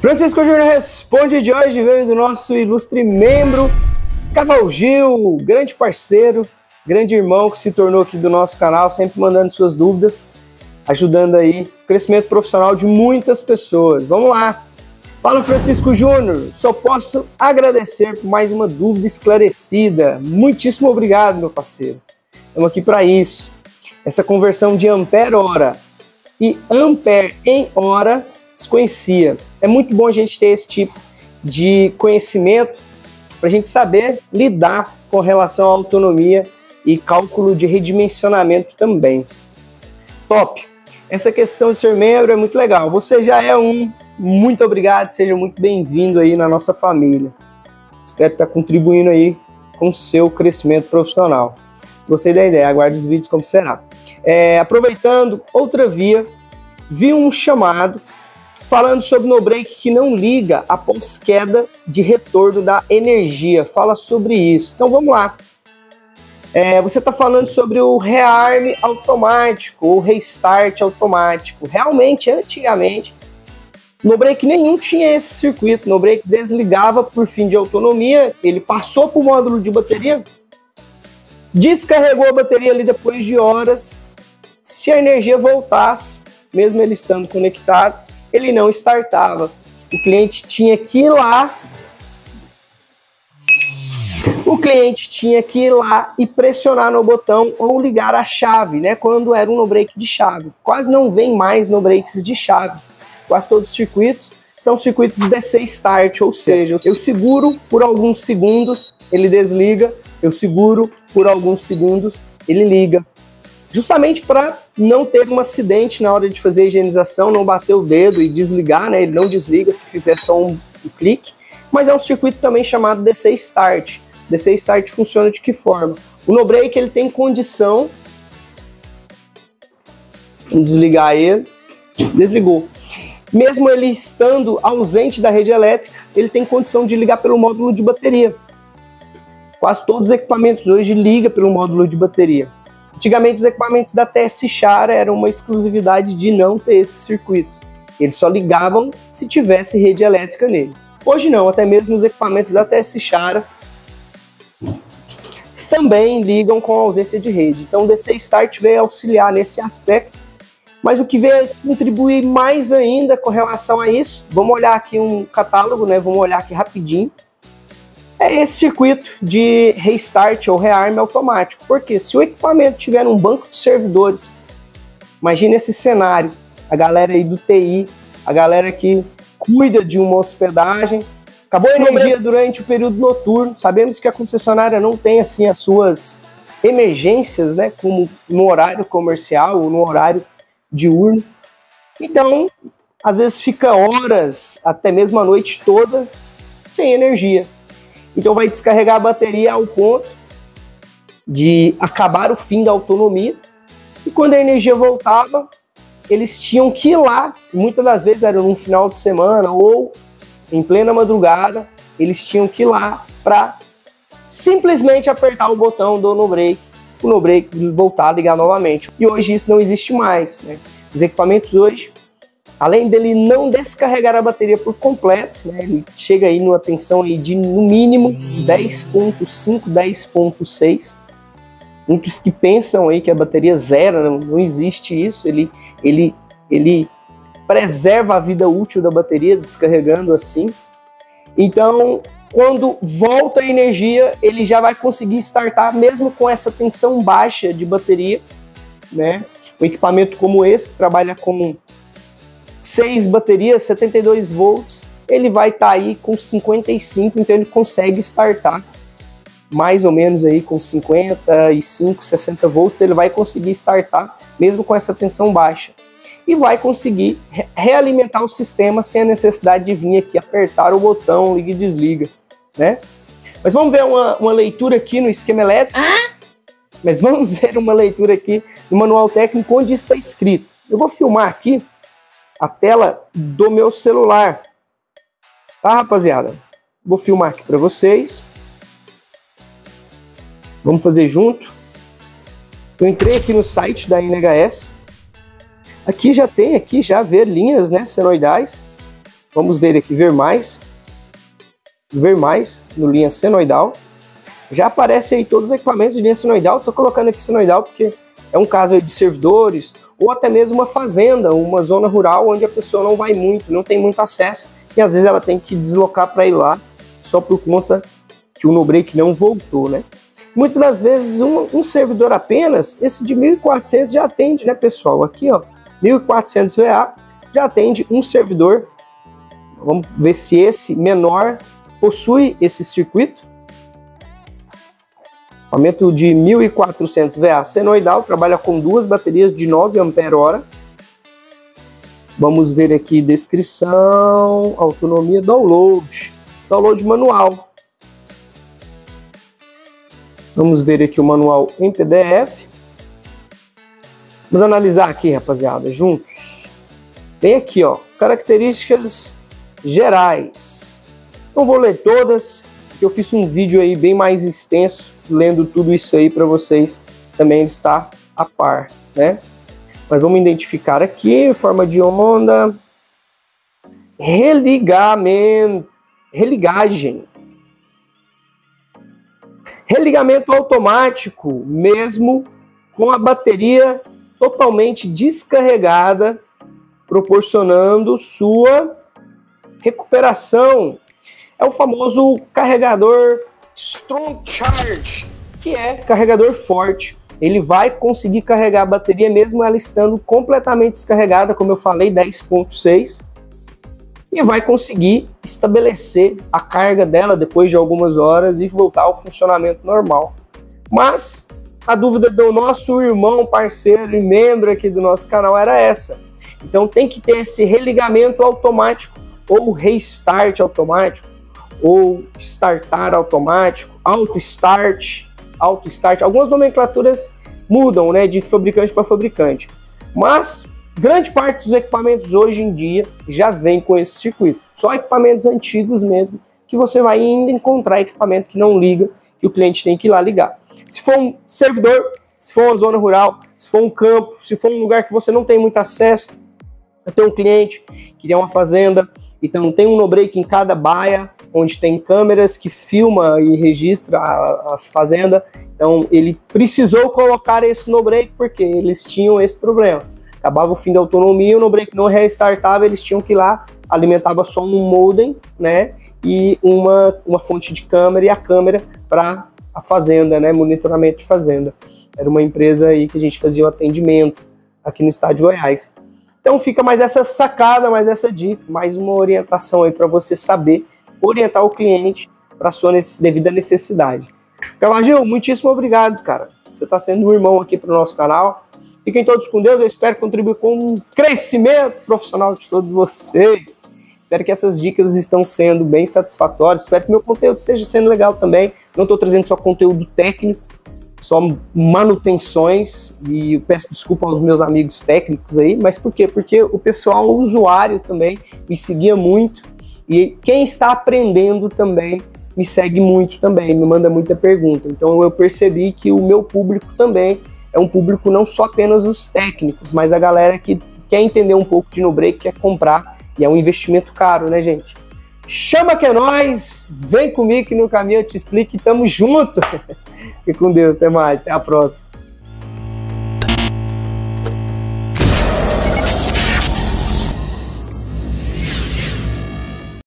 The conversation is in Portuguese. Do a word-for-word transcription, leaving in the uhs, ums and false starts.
Francisco Júnior Responde de hoje veio do nosso ilustre membro, Caval Gil, grande parceiro, grande irmão que se tornou aqui do nosso canal, sempre mandando suas dúvidas, ajudando aí o crescimento profissional de muitas pessoas. Vamos lá! Fala, Francisco Júnior, só posso agradecer por mais uma dúvida esclarecida. Muitíssimo obrigado, meu parceiro. Estamos aqui para isso. Essa conversão de ampere-hora e ampere em hora desconhecia. É muito bom a gente ter esse tipo de conhecimento para a gente saber lidar com relação à autonomia e cálculo de redimensionamento também. Top! Essa questão de ser membro é muito legal. Você já é um. Muito obrigado, seja muito bem-vindo aí na nossa família. Espero estar contribuindo aí com o seu crescimento profissional. Gostei da ideia, aguarde os vídeos como será. É, aproveitando outra via, vi um chamado falando sobre no break que não liga após queda de retorno da energia. Fala sobre isso. Então vamos lá. É, você está falando sobre o rearm automático ou restart automático. Realmente, antigamente, no break nenhum tinha esse circuito. No break desligava por fim de autonomia, ele passou para o módulo de bateria, descarregou a bateria ali depois de horas. Se a energia voltasse, mesmo ele estando conectado, ele não startava. O cliente tinha que ir lá, o cliente tinha que ir lá e pressionar no botão ou ligar a chave, né? Quando era um no break de chave. Quase não vem mais no breaks de chave. Quase todos os circuitos são circuitos D C Start, ou seja, eu seguro por alguns segundos, ele desliga, eu seguro por alguns segundos, ele liga. Justamente para não ter um acidente na hora de fazer a higienização, não bater o dedo e desligar, né? Ele não desliga se fizer só um, um clique, mas é um circuito também chamado D C Start. D C Start funciona de que forma? O no break ele tem condição, vou desligar ele, desligou. Mesmo ele estando ausente da rede elétrica, ele tem condição de ligar pelo módulo de bateria. Quase todos os equipamentos hoje ligam pelo módulo de bateria. Antigamente os equipamentos da T S Chara eram uma exclusividade de não ter esse circuito. Eles só ligavam se tivesse rede elétrica nele. Hoje não, até mesmo os equipamentos da T S Chara também ligam com a ausência de rede. Então o D C Start veio auxiliar nesse aspecto. Mas o que veio contribuir mais ainda com relação a isso, vamos olhar aqui um catálogo, né? Vamos olhar aqui rapidinho. É esse circuito de restart ou rearm automático. Porque se o equipamento tiver um banco de servidores, imagine esse cenário, a galera aí do T I, a galera que cuida de uma hospedagem, acabou a energia durante o período noturno, sabemos que a concessionária não tem assim as suas emergências, né? Como no horário comercial ou no horário diurno. Então, às vezes fica horas, até mesmo a noite toda, sem energia. Então vai descarregar a bateria ao ponto de acabar o fim da autonomia. E quando a energia voltava, eles tinham que ir lá, muitas das vezes era no final de semana ou em plena madrugada, eles tinham que ir lá para simplesmente apertar o botão do no break, o no break voltar a ligar novamente. E hoje isso não existe mais, né? Os equipamentos hoje, além dele não descarregar a bateria por completo, né, ele chega aí numa tensão aí de no mínimo dez ponto cinco, dez ponto seis. Muitos que pensam aí que a bateria zero, não, não existe isso, ele, ele, ele preserva a vida útil da bateria descarregando assim. Então, quando volta a energia, ele já vai conseguir startar mesmo com essa tensão baixa de bateria, né? Um equipamento como esse, que trabalha com seis baterias, setenta e dois volts, ele vai estar tá aí com cinquenta e cinco, então ele consegue startar mais ou menos aí com cinquenta e cinco, sessenta volts, ele vai conseguir startar mesmo com essa tensão baixa. E vai conseguir re realimentar o sistema sem a necessidade de vir aqui apertar o botão, liga e desliga, né? Mas vamos ver uma, uma leitura aqui no esquema elétrico. Ah? Mas vamos ver uma leitura aqui no manual técnico onde está escrito. Eu vou filmar aqui a tela do meu celular. Tá, rapaziada? Vou filmar aqui para vocês. Vamos fazer junto. Eu entrei aqui no site da N H S. Aqui já tem, aqui já ver linhas, né, senoidais. Vamos ver aqui, ver mais. Ver mais no linha senoidal. Já aparece aí todos os equipamentos de linha senoidal. Estou colocando aqui senoidal porque é um caso aí de servidores ou até mesmo uma fazenda, uma zona rural onde a pessoa não vai muito, não tem muito acesso e às vezes ela tem que deslocar para ir lá só por conta que o no-break não voltou, né? Muitas das vezes um, um servidor apenas, esse de mil e quatrocentos já atende, né, pessoal? Aqui, ó, mil e quatrocentos V A já atende um servidor. Vamos ver se esse menor possui esse circuito. Equipamento de mil e quatrocentos V A senoidal, trabalha com duas baterias de nove ampere-hora. Vamos ver aqui descrição, autonomia, download, download manual. Vamos ver aqui o manual em P D F. Vamos analisar aqui, rapaziada, juntos. Bem aqui, ó, características gerais. Não vou ler todas, porque eu fiz um vídeo aí bem mais extenso, lendo tudo isso aí para vocês também estar a par, né? Mas vamos identificar aqui, forma de onda, religamento, religagem. Religamento automático, mesmo com a bateria totalmente descarregada, proporcionando sua recuperação. É o famoso carregador Strong Charge, que é carregador forte. Ele vai conseguir carregar a bateria mesmo ela estando completamente descarregada, como eu falei, dez ponto seis. E vai conseguir estabelecer a carga dela depois de algumas horas e voltar ao funcionamento normal. Mas a dúvida do nosso irmão, parceiro e membro aqui do nosso canal era essa. Então tem que ter esse religamento automático ou restart automático ou startar automático, auto start, auto start. Algumas nomenclaturas mudam, né, de fabricante para fabricante. Mas grande parte dos equipamentos hoje em dia já vem com esse circuito. Só equipamentos antigos mesmo, que você vai ainda encontrar equipamento que não liga, que o cliente tem que ir lá ligar. Se for um servidor, se for uma zona rural, se for um campo, se for um lugar que você não tem muito acesso, eu tenho um cliente que tem uma fazenda, então tem um no-break em cada baia, onde tem câmeras que filma e registra a, a fazenda. Então ele precisou colocar esse no-break porque eles tinham esse problema. Acabava o fim da autonomia, o no-break não restartava, eles tinham que ir lá, alimentava só um modem, né, e uma, uma fonte de câmera, e a câmera para a fazenda, né, monitoramento de fazenda. Era uma empresa aí que a gente fazia o atendimento aqui no estado de Goiás. Então fica mais essa sacada, mais essa dica, mais uma orientação aí para você saber orientar o cliente para a sua necess- devida necessidade. Carlagil, muitíssimo obrigado, cara. Você está sendo um irmão aqui para o nosso canal. Fiquem todos com Deus, eu espero contribuir com o crescimento profissional de todos vocês. Espero que essas dicas estão sendo bem satisfatórias, espero que meu conteúdo esteja sendo legal também. Não estou trazendo só conteúdo técnico, só manutenções, e eu peço desculpa aos meus amigos técnicos aí, mas por quê? Porque o pessoal, o usuário também, me seguia muito, e quem está aprendendo também me segue muito também, me manda muita pergunta. Então eu percebi que o meu público também é um público não só apenas os técnicos, mas a galera que quer entender um pouco de no-break, quer comprar, e é um investimento caro, né, gente? Chama que é nóis, vem comigo que no caminho eu te explico e tamo junto. Fique com Deus, até mais, até a próxima.